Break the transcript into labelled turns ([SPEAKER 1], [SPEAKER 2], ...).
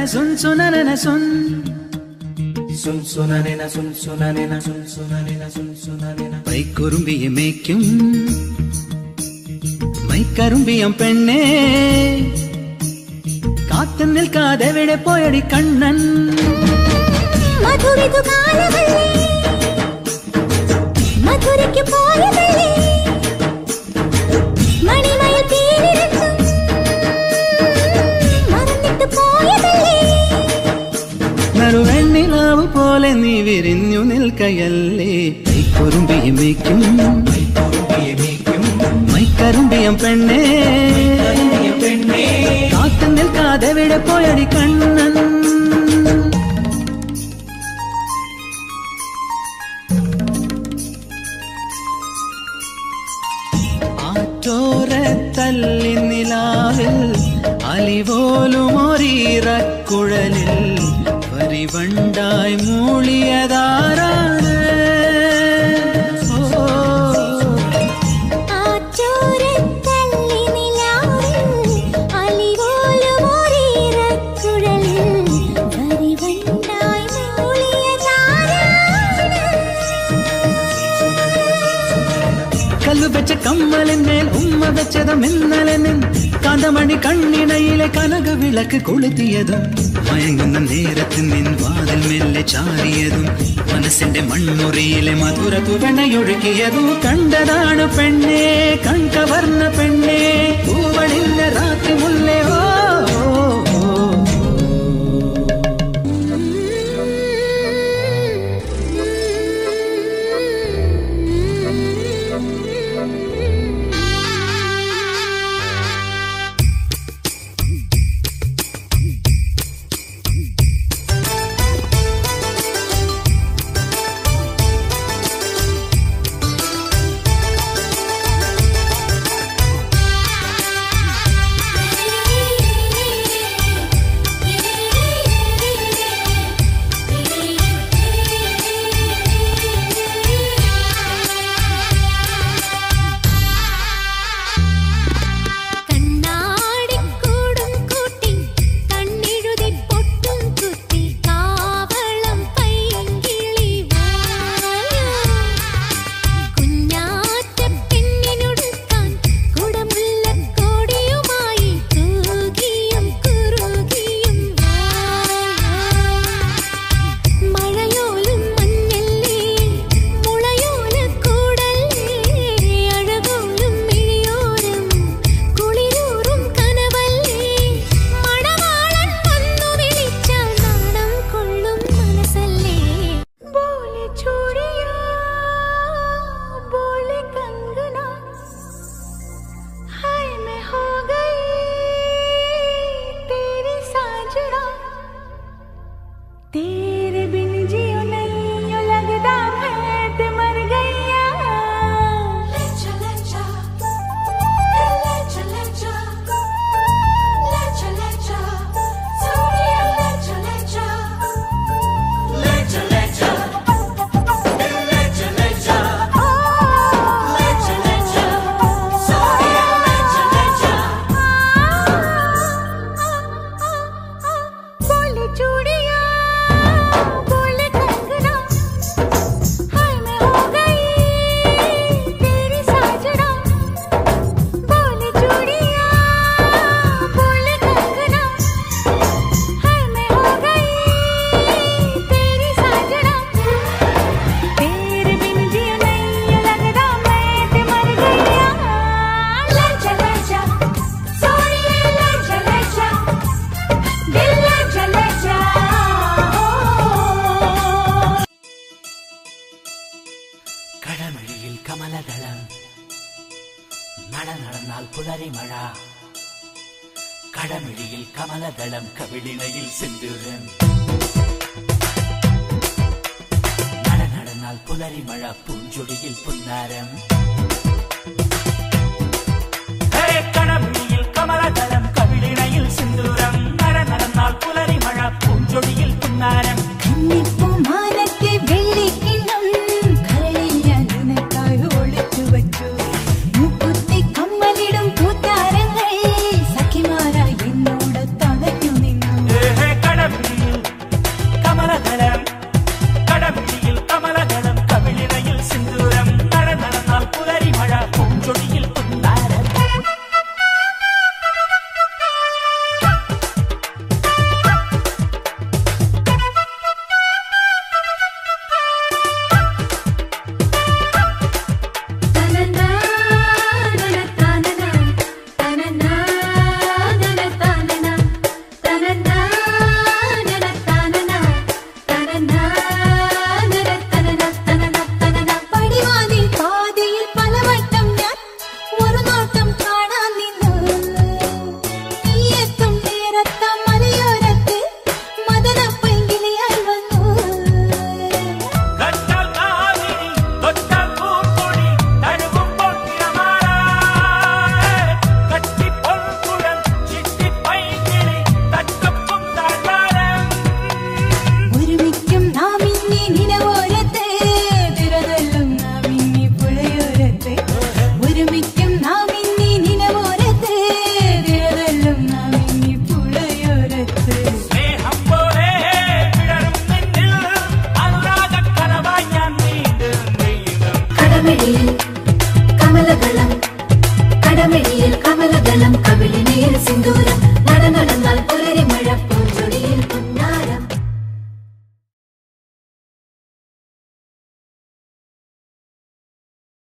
[SPEAKER 1] सुन सुनने सुन
[SPEAKER 2] सुन सुनने सुन सुनने सुन सुनने सुन सुनने
[SPEAKER 1] പൈക്കുറുമ്പിയെ മേയ്ക്കും മൈക്കറുമ്പിയം പെണ്ണേ കാത്തു നിൽക്കാതെ എവിടെ പോയടി കണ്ണൻ
[SPEAKER 3] മധുരിതു കാലവല്ലേ മധുരയ്ക്ക് പോയതല്ലേ മണിമയിൽ തീരിരത്തും മറന്നിട്ട് പോയതല്ലേ
[SPEAKER 1] നറുവെണ്ണിലാവു പോലെ നീ വിരിഞ്ഞു നിൽക്കയല്ലേ പൈക്കുറുമ്പിയെ മേയ്ക്കും മൈക്കറുമ്പിയം പെണ്ണേ കാത്തു നിൽക്കാതെ എവിടെ പോയടി കണ്ണൻ ആറ്റോരത്തല്ലി നിലാവിൽ അലിപോലുമൊരീറക്കുഴലിൽ വരിവണ്ടായി മൂളിയതാരാണ് വെച്ച കമ്മലിന്മേൽ ഉമ്മ വെച്ചതും ഇന്നലെ നിൻ കാന്തമണി കണ്ണിണയിലെ കനക വിളക്ക് കൊളുത്തിയതും മയങ്ങുന്ന നേരത്തിൽ നിൻ വാതിൽ മെല്ലെ ചാരിയതും മനസ്സിന്റെ മൺമുറിയിലെ മധുര തുവണയൊഴുകിയതും കണ്ടതാണ് പെണ്ണേ കൺകവർന്ന പെണ്ണേ പൂവണിന്ന രാത്രി മുല്ലേ ഓ
[SPEAKER 4] കടമിഴിയിൽ കമലദളം കവിളിണയിൽ സിന്ദൂരം നടന്നാൽ പുലരിമഴ പൂഞ്ചൊടിയിൽ പുന്നാരം കടമിഴിയിൽ കമലദളം കവിളിണയിൽ സിന്ദൂരം നടന്നാൽ പുലരിമഴ പൂഞ്ചൊടിയിൽ പുന്നാരം കട
[SPEAKER 3] കമലദളം കവിളിനയിൽ സിന്ദൂരം